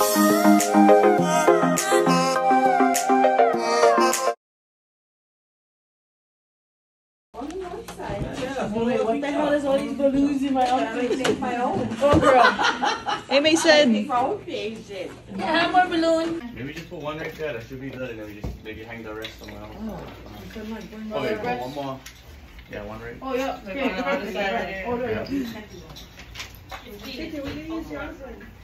What the hell is all these balloons in my outfit? Oh, girl. Amy said, yeah, more balloon. Maybe just put one right there. That should be good. And then we just maybe hang the rest somewhere else. Oh, Oh, wait, put one more. Yeah, one right. oh yeah. Okay. Yeah. Oh, yeah.